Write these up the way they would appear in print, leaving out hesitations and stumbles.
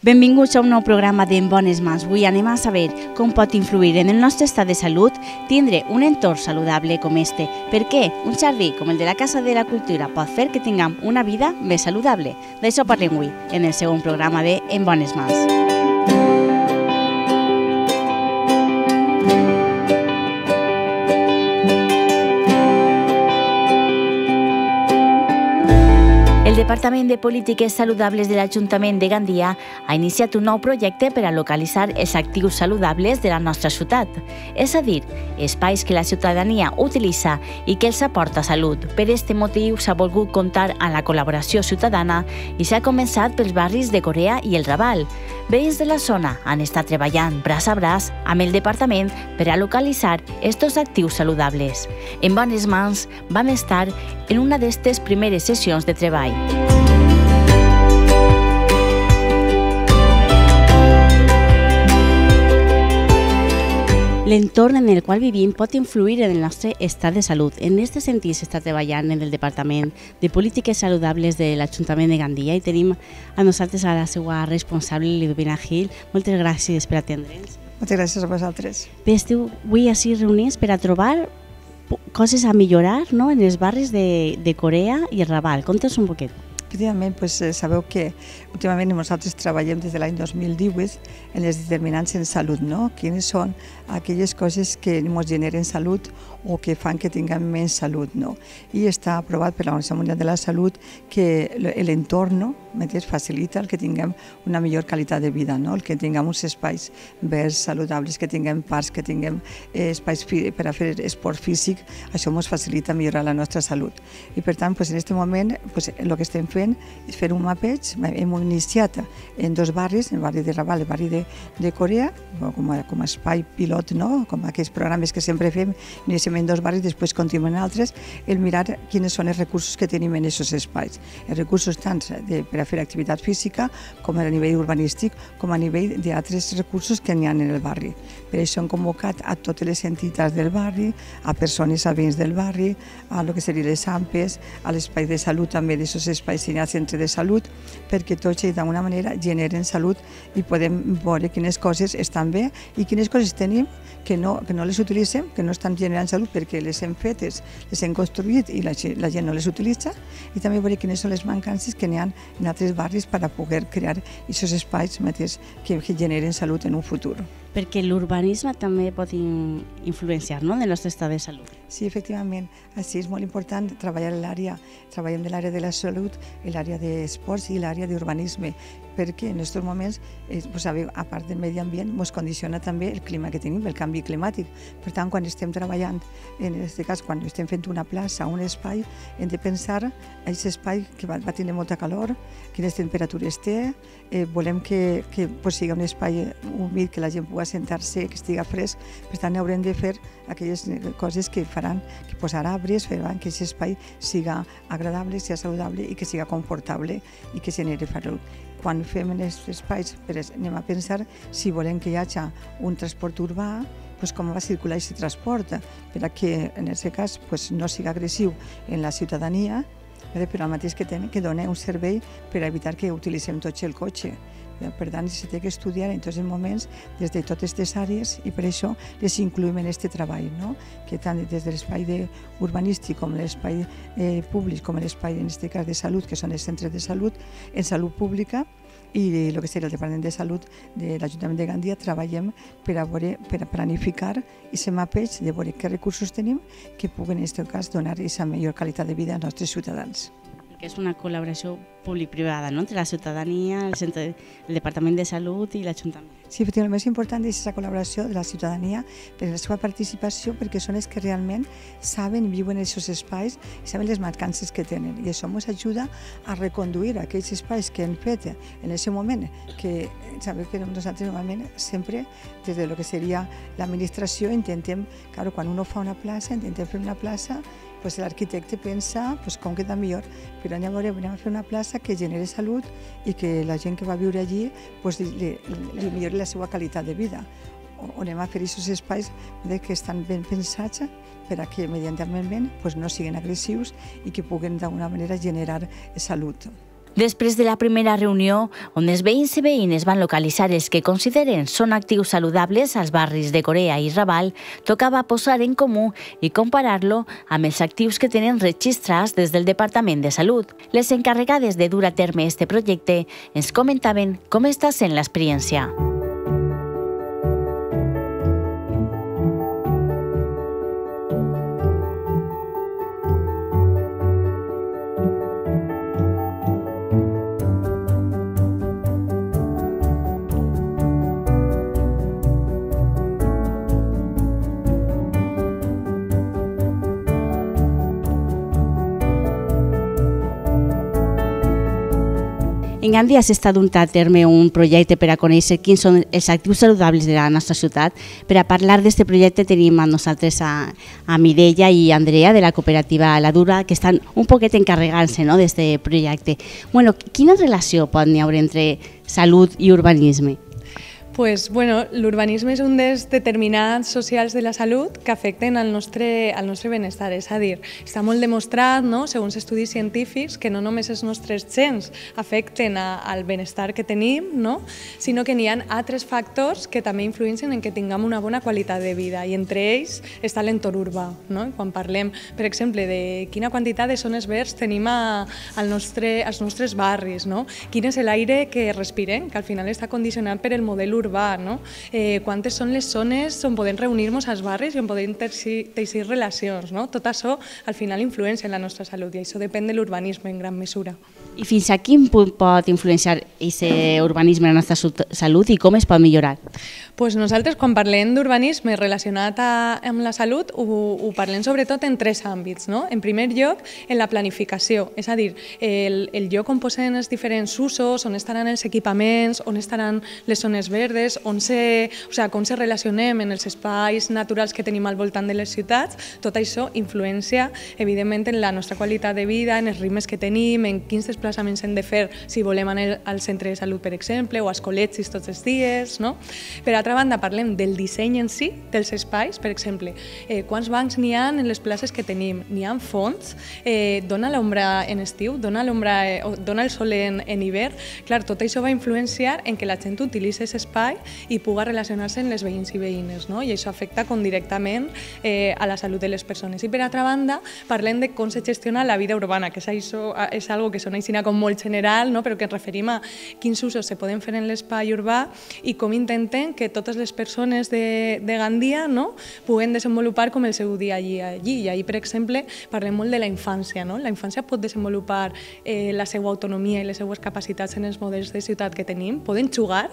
Benvinguts a un nou programa d'En Bones Mans. Avui anem a saber com pot influir en el nostre estat de salut tindre un entorn saludable com este. Per què un jardí com el de la Casa de la Cultura pot fer que tinguem una vida més saludable? D'això parlem avui en el segon programa d'En Bones Mans. El Departament de Polítiques Saludables de l'Ajuntament de Gandia ha iniciat un nou projecte per a localitzar els actius saludables de la nostra ciutat, és a dir, espais que la ciutadania utilitza i que els aporta salut. Per aquest motiu s'ha volgut comptar amb la col·laboració ciutadana i s'ha començat pels barris de Corea i el Raval. Veïns de la zona han estat treballant braç a braç amb el departament per a localitzar estos actius saludables. En Bones Mans vam estar en una d'aquestes primeres sessions de treball. L'entorn en el qual vivim pot influir en el nostre estat de salut. En aquest sentit s'està treballant en el Departament de Polítiques Saludables de l'Ajuntament de Gandia i tenim a nosaltres a la seva responsable, Lidovina Gil. Moltes gràcies per atendre'ns. Moltes gràcies a vosaltres. Bé, esteu avui així reunits per a trobar coses a millorar, no?, en els barris de Corea i el Raval. Conta'ns un poquet. Efectivament, sabeu que últimament nosaltres treballem des de l'any 2018 en les determinants en salut, no? Quines són aquelles coses que ens generen salut o que fan que tinguem més salut, no? I està aprovat per l'Organització Mundial de la Salut que l'entorn, no?, facilita el que tinguem una millor qualitat de vida, no? El que tinguem uns espais verds, saludables, que tinguem parcs, que tinguem espais per a fer esport físic, això ens facilita millorar la nostra salut. I per tant, en aquest moment, el que estem fent és fer un mapeig. Hem iniciat en dos barris, el barri de Raval i el barri de Corea, com a espai pilot, no?, com aquells programes que sempre fem, iniciem en dos barris, després continuem en altres, el mirar quins són els recursos que tenim en aquests espais. Els recursos tant per a fer activitat física, com a nivell urbanístic, com a nivell d'altres recursos que n'hi ha en el barri. Per això hem convocat a totes les entitats del barri, a persones, a veïns del barri, a lo que serien les AMPEs, a l'espai de salut també d'aquests espais i al centre de salut, perquè tots d'alguna manera generen salut i podem veure quines coses estan bé i quines coses tenim que no les utilitzem, que no estan generant salut perquè les hem fetes, les hem construït i la gent no les utilitza, i també veure quines són les mancances que n'hi ha en altres barris per a poder crear aquests espais que generen salut en un futur. Perquè l'urbanisme també pot influenciar, no?, en el nostre estat de salut. Sí, efectivament. Així és molt important treballar treballem de l'àrea de la salut, l'àrea d'esports i l'àrea d'urbanisme, perquè en aquests moments, a part del medi ambient, ens condiciona també el clima que tenim, el canvi climàtic. Per tant, quan estem treballant, en aquest cas, quan estem fent una plaça, un espai, hem de pensar en aquest espai que va tenir molta calor, quines temperatures té, volem que sigui un espai humit, que la gent pugui sentar-se, que estigui fresc. Per tant, haurem de fer aquelles coses que faran, que posar arbres, faran que aquest espai siga agradable, siga saludable i que siga confortable i que generi salut. Quan fem en aquests espais, anem a pensar si volem que hi hagi un transport urbà, com va circular aquest transport, per a que en aquest cas no sigui agressiu en la ciutadania, però al mateix que doni un servei per evitar que utilitzem tots el cotxe. Per tant, s'ha d'estudiar en tots els moments des de totes aquestes àrees i per això les incluïm en aquest treball, no?, que tant des de l'espai urbanístic com l'espai públic com l'espai, en aquest cas, de salut, que són els centres de salut, en salut pública, i el que seria el Departament de Salut de l'Ajuntament de Gandia, treballem per a planificar aquest mapeig de veure què recursos tenim que puguen, en aquest cas, donar aquesta millor qualitat de vida als nostres ciutadans. Que és una col·laboració públic-privada, no?, entre la ciutadania, el Departament de Salut i l'Ajuntament. Sí, efectivament, el més important és aquesta col·laboració de la ciutadania per la seva participació, perquè són els que realment saben i viuen en aquests espais i saben les mancances que tenen. I això ens ajuda a reconduir aquells espais que hem fet en aquest moment, que sabeu que nosaltres normalment sempre, des de lo que seria l'administració, intentem, quan uno fa una plaça, intentem fer una plaça, l'arquitecte pensa com queda millor, però anem a fer una plaça que generi salut i que la gent que va viure allí li millori la seva qualitat de vida. O anem a fer aquests espais que estan ben pensats per a que mediambientalment no siguin agressius i que puguen d'alguna manera generar salut. Després de la primera reunió, on els veïns i veïnes van localitzar els que consideren són actius saludables als barris de Corea i Raval, tocava posar en comú i comparar-lo amb els actius que tenen registrats des del Departament de Salut. Les encarregades de dur a terme este projecte ens comentaven com està sent l'experiència. En Gandia s'està duent a terme un projecte per a conèixer quins són els actius saludables de la nostra ciutat. Per a parlar d'aquest projecte tenim amb nosaltres a Mireia i Andrea de la cooperativa La Dura, que estan un poquet encarregant-se d'aquest projecte. Quina relació pot n'hi haver entre salut i urbanisme? L'urbanisme és un dels determinants socials de la salut que afecten al nostre benestar. És a dir, està molt demostrat, segons estudis científics, que no només els nostres gens afecten al benestar que tenim, sinó que n'hi ha altres factors que també influeixen en que tinguem una bona qualitat de vida, i entre ells està l'entorn urbà. Quan parlem, per exemple, de quina quantitat de zones verds tenim als nostres barris, quin és l'aire que respirem, que al final està condicionat per el model urbà, quantes són les zones on podem reunir-nos als barris i on podem teixir relacions. Tot això al final influencia en la nostra salut i això depèn de l'urbanisme en gran mesura. I fins a quin punt pot influenciar aquest urbanisme en la nostra salut i com es pot millorar? Nosaltres, quan parlem d'urbanisme relacionat amb la salut, ho parlem sobretot en tres àmbits. En primer lloc, en la planificació, és a dir, el lloc on posen els diferents usos, on estaran els equipaments, on estaran les zones verdes, com se relacionem en els espais naturals que tenim al voltant de les ciutats. Tot això influencia, evidentment, en la nostra qualitat de vida, en els ritmes que tenim, en quins desplaçaments hem de fer si volem anar al centre de salut, per exemple, o als col·legis tots els dies. Per altra banda, parlem del disseny en si dels espais, per exemple, quants bancs n'hi ha en les places que tenim, n'hi ha fonts, dona l'ombra en estiu, dona el sol en hivern. Clar, tot això va influenciar en que la gent utilitzi aquest espai i pugui relacionar-se amb les veïns i veïnes, i això afecta directament a la salut de les persones. I per altra banda, parlem de com se gestiona la vida urbana, que és algo que sona així com molt general, però que ens referim a quins usos se poden fer en l'espai urbà i com intentem que totes les persones de Gandia puguen desenvolupar com el seu dia a dia allí. I ahir, per exemple, parlem molt de la infància. La infància pot desenvolupar la seva autonomia i les seues capacitats en els models de ciutat que tenim, poden jugar,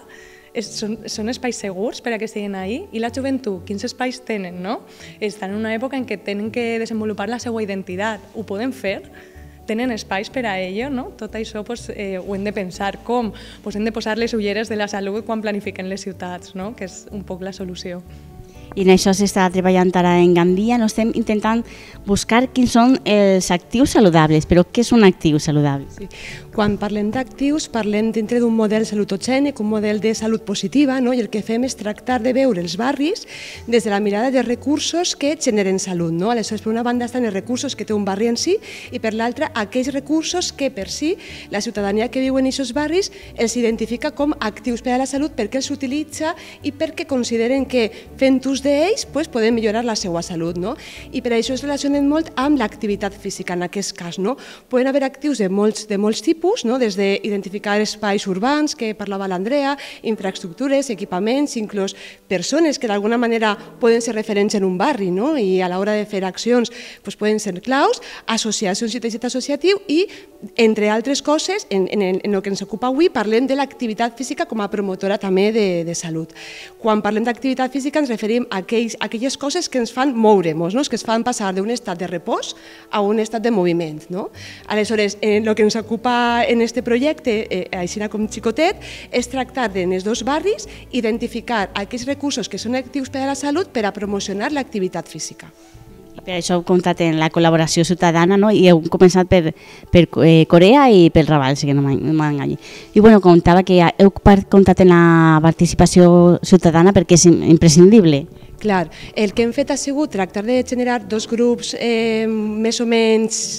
són espais segurs per a que estiguin ahí. I la joventut, quins espais tenen? Estan en una època en què tenen que desenvolupar la seva identitat. Ho poden fer? Tenen espais per a ello? Tot això ho hem de pensar. Com? Hem de posar les ulleres de la salut quan planifiquem les ciutats, que és un poc la solució. I en això s'està treballant ara en Gandia. Estem intentant buscar quins són els actius saludables, però què és un actiu saludable? Sí. Quan parlem d'actius, parlem dintre d'un model salutogènic, un model de salut positiva, i el que fem és tractar de veure els barris des de la mirada de recursos que generen salut. Aleshores, per una banda estan els recursos que té un barri en si i per l'altra aquells recursos que per si la ciutadania que viu en aquests barris els identifica com actius per a la salut perquè els utilitza i perquè consideren que fent ús d'ells poden millorar la seva salut. I per això es relacionen molt amb l'activitat física en aquest cas. Poden haver actius de molts tipus, des d'identificar espais urbans, que parlava l'Andrea, infraestructures, equipaments, inclús persones que d'alguna manera poden ser referents en un barri i a l'hora de fer accions poden ser claus, associacions i teixit associatiu i, entre altres coses, en el que ens ocupa avui, parlem de l'activitat física com a promotora també de salut. Quan parlem d'activitat física ens referim a aquelles coses que ens fan moure'ns, que ens fan passar d'un estat de repòs a un estat de moviment. Aleshores, el que ens ocupa en aquest projecte, així com xicotet, és tractar en els dos barris identificar aquells recursos que són actius per a la salut per a promocionar l'activitat física. Per això heu comptat en la col·laboració ciutadana i heu començat per Corea i pel Raval, si no m'enganyi. I contava que heu comptat en la participació ciutadana perquè és imprescindible. Clar, el que hem fet ha sigut tractar de generar dos grups més o menys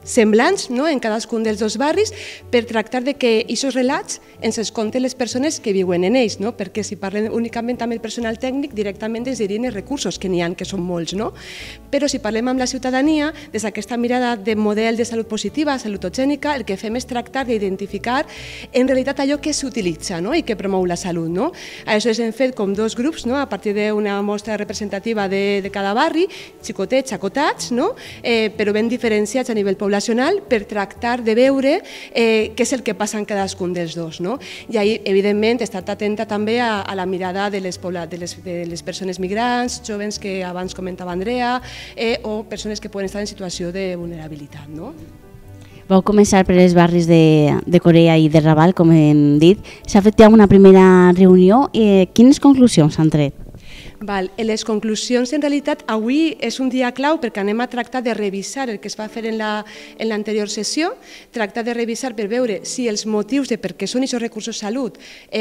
semblants, no?, en cadascun dels dos barris, per tractar de que aquests relats ens els conten les persones que viuen en ells, no?, perquè si parlem únicament amb el personal tècnic, directament ens dirien els recursos, que n'hi ha, que són molts, no? Però si parlem amb la ciutadania, des d'aquesta mirada de model de salut positiva, salutogènica, el que fem és tractar d'identificar en realitat allò que s'utilitza, no?, i que promou la salut, no? Aleshores hem fet com dos grups, no?, a partir d'una mostra representativa de cada barri, xicotets, acotats, no?, però ben diferenciats a nivell poblacional per tractar de veure què és el que passa en cadascun dels dos, no? I ahir, evidentment, he estat atenta també a la mirada de les persones migrants, jovens que abans comentava Andrea, o persones que poden estar en situació de vulnerabilitat, no? Vau començar per els barris de Corea i de Raval, com hem dit. S'ha fet ja una primera reunió. Quines conclusions s'han tret? Les conclusions, en realitat, avui és un dia clau perquè anem a tractar de revisar el que es va fer en l'anterior sessió, tractar de revisar per veure si els motius de per què són aquests recursos de salut,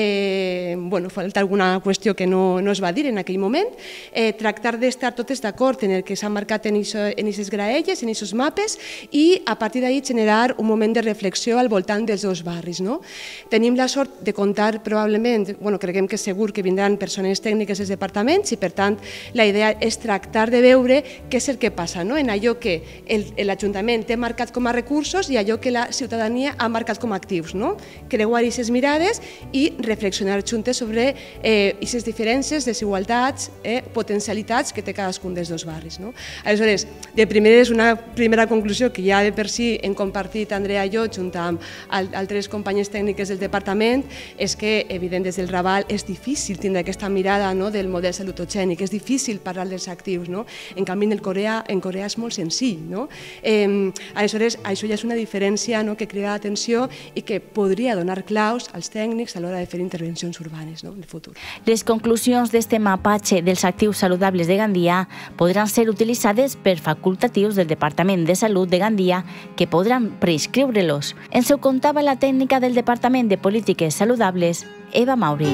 falta alguna qüestió que no es va dir en aquell moment, tractar d'estar totes d'acord en el que s'ha marcat en aquestes graelles, en aquests mapes, i a partir d'ahir generar un moment de reflexió al voltant dels dos barris. Tenim la sort de comptar probablement, creiem que és segur que vindran persones tècniques dels departaments, i per tant la idea és tractar de veure què és el que passa en allò que l'Ajuntament té marcat com a recursos i allò que la ciutadania ha marcat com a actius. Creuar aquestes mirades i reflexionar juntes sobre aquestes diferències, desigualtats, potencialitats que té cadascun dels dos barris. Aleshores, de primera és una primera conclusió que ja de per si hem compartit Andrea i jo junt amb altres companyes tècniques del departament, és que, evident, des del Raval és difícil tindre aquesta mirada del model salutogènic, és difícil parlar dels actius. En canvi, en Corea és molt senzill. Aleshores, això ja és una diferència que crida l'atenció i que podria donar claus als tècnics a l'hora de fer intervencions urbanes en el futur. Les conclusions d'este mapatge dels actius saludables de Gandia podran ser utilitzades per facultatius del Departament de Salut de Gandia que podran prescriure-los. Ens ho contava la tècnica del Departament de Polítiques Saludables, Eva Mauri.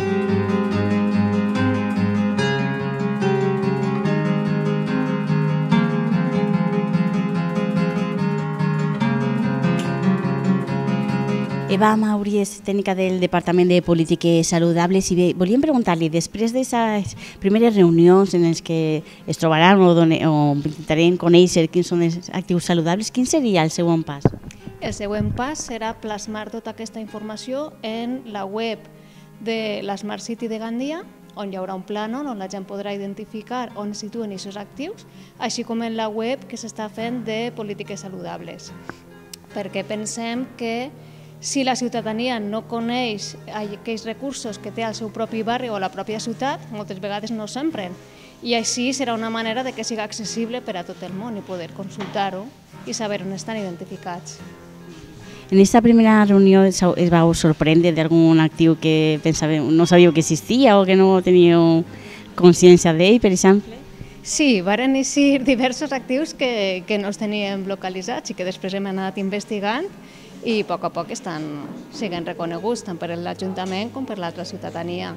Eva Mauri és tècnica del Departament de Polítiques Saludables i volíem preguntar-li, després d'aquestes primeres reunions en les que es trobaran o intentarem conèixer quins són els actius saludables, quin seria el següent pas? El següent pas serà plasmar tota aquesta informació en la web de l'Smart City de Gandia, on hi haurà un plànol on la gent podrà identificar on es situen aquests actius, així com en la web que s'està fent de polítiques saludables. Perquè pensem que si la ciutadania no coneix aquells recursos que té al seu propi barri o a la pròpia ciutat, moltes vegades no s'empren. I així serà una manera de que sigui accessible per a tot el món i poder consultar-ho i saber on estan identificats. En aquesta primera reunió es vau sorprendre d'algun actiu que no sabíeu que existia o que no teníeu consciència d'ell, per exemple? Sí, varen eixir diversos actius que no els teníem localitzats i que després hem anat investigant i a poc siguen reconeguts tant per l'Ajuntament com per l'altra ciutadania.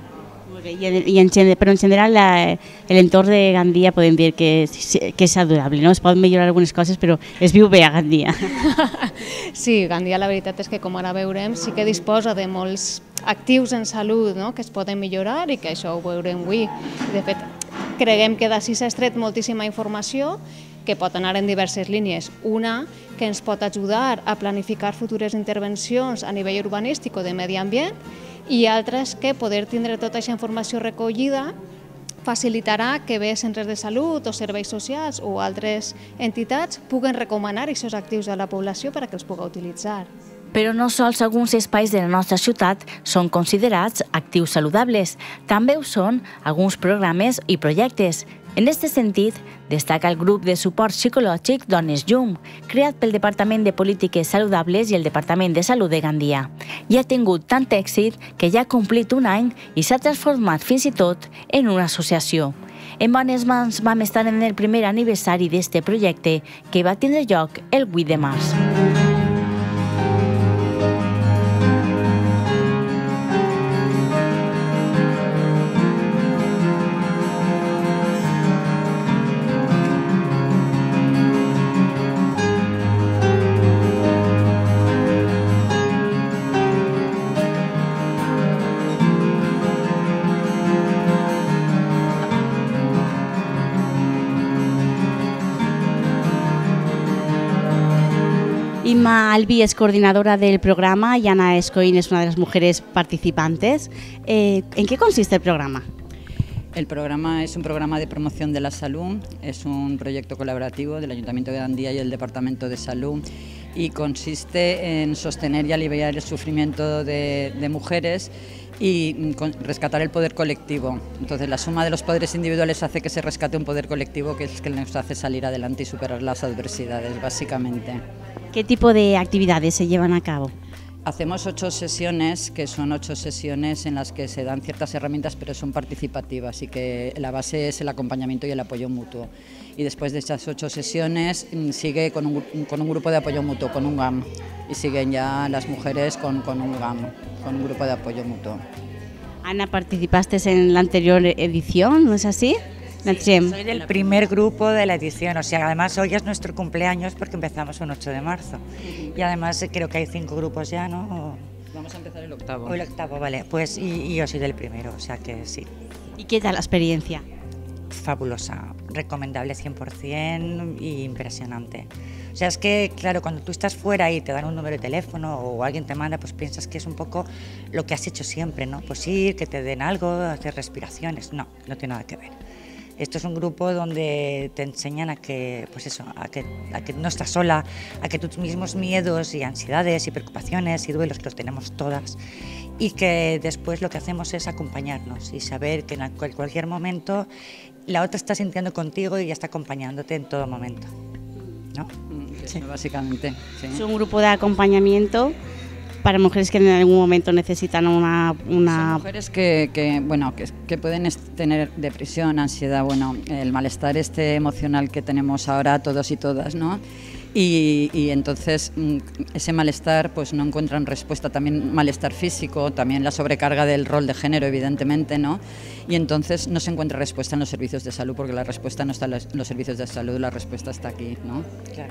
Però en general l'entorn de Gandia podem dir que és saludable, no? Es poden millorar algunes coses, però es viu bé a Gandia. Sí, Gandia la veritat és que, com ara veurem, sí que disposa de molts actius en salut que es poden millorar i que això ho veurem avui. De fet, creguem que d'ací s'ha extret moltíssima informació que pot anar en diverses línies. Una, que ens pot ajudar a planificar futures intervencions a nivell urbanístic o de medi ambient, i altres que poder tindre tota aquesta informació recollida facilitarà que bé centres de salut o serveis socials o altres entitats puguen recomanar aquests actius a la població per a que els pugui utilitzar. Però no sols alguns espais de la nostra ciutat són considerats actius saludables, també ho són alguns programes i projectes. En aquest sentit, destaca el grup de suport psicològic Dones Llum, creat pel Departament de Polítiques Saludables i el Departament de Salut de Gandia. I ha tingut tant èxit que ja ha complit un any i s'ha transformat fins i tot en una associació. En bones mans vam estar en el primer aniversari d'aquest projecte que va tindre lloc el 8 de març. Inma Albi es coordinadora del programa y Ana Escoín es una de las mujeres participantes. ¿En qué consiste el programa? El programa es un programa de promoción de la salud, es un proyecto colaborativo del Ayuntamiento de Gandía y el Departamento de Salud y consiste en sostener y aliviar el sufrimiento de mujeres y rescatar el poder colectivo. Entonces la suma de los poderes individuales hace que se rescate un poder colectivo que es el que nos hace salir adelante y superar las adversidades, básicamente. ¿Qué tipo de actividades se llevan a cabo? Hacemos 8 sesiones, que son 8 sesiones en las que se dan ciertas herramientas, pero son participativas y que la base es el acompañamiento y el apoyo mutuo. Y después de estas 8 sesiones sigue con un grupo de apoyo mutuo, con un GAM, y siguen ya las mujeres con un GAM, con un grupo de apoyo mutuo. Ana, participaste en la anterior edición, ¿no es así? Sí, soy del primer grupo de la edición, o sea, además hoy es nuestro cumpleaños porque empezamos un 8 de marzo y además creo que hay 5 grupos ya, ¿no? Vamos a empezar el octavo. O el octavo, vale, pues y yo soy del primero, o sea que sí. ¿Y qué tal la experiencia? Fabulosa, recomendable 100% y impresionante. O sea, es que, claro, cuando tú estás fuera y te dan un número de teléfono o alguien te manda, pues piensas que es un poco lo que has hecho siempre, ¿no? Pues ir, que te den algo, hacer respiraciones, no tiene nada que ver. Esto es un grupo donde te enseñan a que, pues eso, a que no estás sola, a que tus mismos miedos y ansiedades y preocupaciones y duelos que los tenemos todas y que después lo que hacemos es acompañarnos y saber que en cualquier momento la otra está sintiendo contigo y ya está acompañándote en todo momento, ¿no? Sí, básicamente. Sí. Es un grupo de acompañamiento para mujeres que en algún momento necesitan una... Son mujeres que pueden tener depresión, ansiedad, bueno, el malestar emocional que tenemos ahora todos y todas, ¿no? Y entonces ese malestar pues no encuentran respuesta, también malestar físico, también la sobrecarga del rol de género, evidentemente, ¿no? Y entonces no se encuentra respuesta en los servicios de salud, porque la respuesta no está en los servicios de salud, la respuesta está aquí, ¿no? Claro.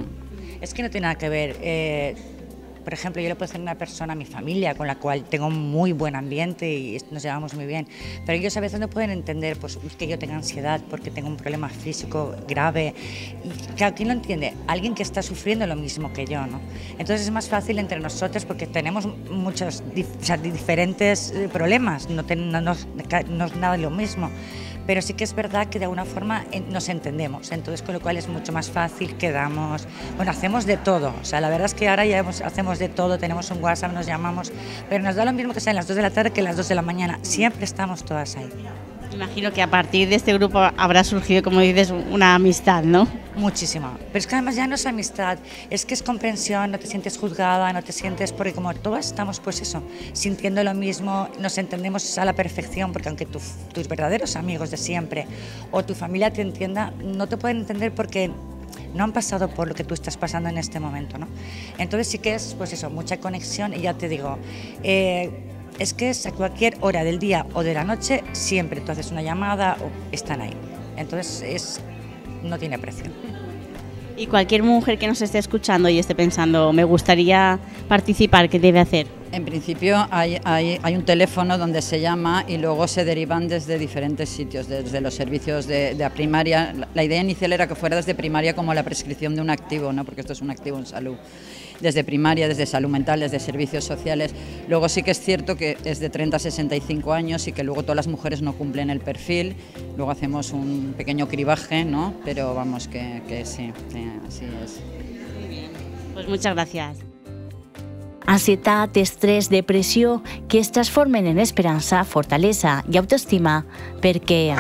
Es que no tiene nada que ver. Por ejemplo, yo le puedo decir a una persona, a mi familia, con la cual tengo un muy buen ambiente y nos llevamos muy bien, pero ellos a veces no pueden entender pues, que yo tenga ansiedad porque tengo un problema físico grave. Y claro, ¿quién lo entiende? Alguien que está sufriendo lo mismo que yo, ¿no? Entonces es más fácil entre nosotros porque tenemos muchos diferentes problemas, no es nada lo mismo. Pero sí que es verdad que de alguna forma nos entendemos, entonces con lo cual es mucho más fácil, quedamos, bueno, hacemos de todo, o sea, la verdad es que ahora ya hacemos de todo, tenemos un WhatsApp, nos llamamos, pero nos da lo mismo que sean las 2 de la tarde que las 2 de la mañana, siempre estamos todas ahí. Imagino que a partir de este grupo habrá surgido, como dices, una amistad, ¿no? Muchísimo, pero es que además ya no es amistad, es que es comprensión, no te sientes juzgada, no te sientes, porque como todas estamos pues eso, sintiendo lo mismo, nos entendemos a la perfección, porque aunque tus verdaderos amigos de siempre o tu familia te entienda, no te pueden entender porque no han pasado por lo que tú estás pasando en este momento, ¿no? Entonces sí que es pues eso, mucha conexión y ya te digo, es que es a cualquier hora del día o de la noche, siempre tú haces una llamada o están ahí. Entonces no tiene precio. Y cualquier mujer que nos esté escuchando y esté pensando, me gustaría participar, ¿qué debe hacer? En principio hay un teléfono donde se llama y luego se derivan desde diferentes sitios, desde los servicios de primaria. La idea inicial era que fuera desde primaria como la prescripción de un activo, ¿no? Porque esto es un activo en salud. Desde primaria, desde salud mental, desde servicios sociales. Luego sí que es cierto que es de 30 a 65 años y que luego todas las mujeres no cumplen el perfil. Luego hacemos un pequeño cribaje, ¿no? Pero vamos, que sí, así es. Muy bien. Pues muchas gracias. Ansietat, estrès, depressió, que es transformen en esperança, fortalesa i autoestima, perquè...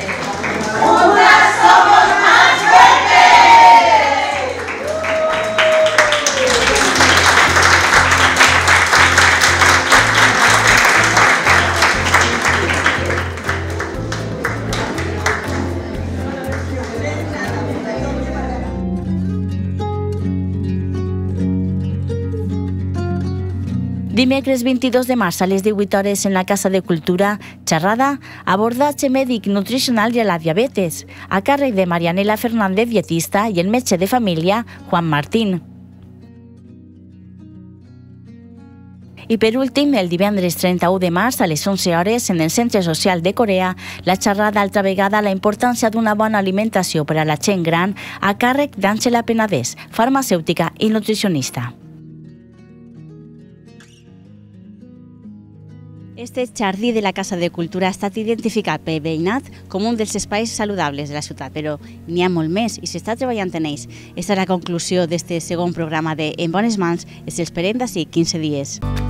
Dimecres 22 de març a les 18 hores en la Casa de Cultura, xerrada abordatge mèdic nutricional i a la diabetes, a càrrec de Marianela Fernández, dietista, i el metge de família, Juan Martín. I per últim, el divendres 31 de març a les 11 hores en el Centre Social de Corea, la xerrada altra vegada la importància d'una bona alimentació per a la gent gran a càrrec d'Àngela Penedès, farmacèutica i nutricionista. Este jardí de la Casa de Cultura ha estat identificat pel veïnat com un dels espais saludables de la ciutat, però n'hi ha molt més i s'està treballant en ells. Esta és la conclusió d'este segon programa de En Bones Mans. Els esperem d'ací 15 dies.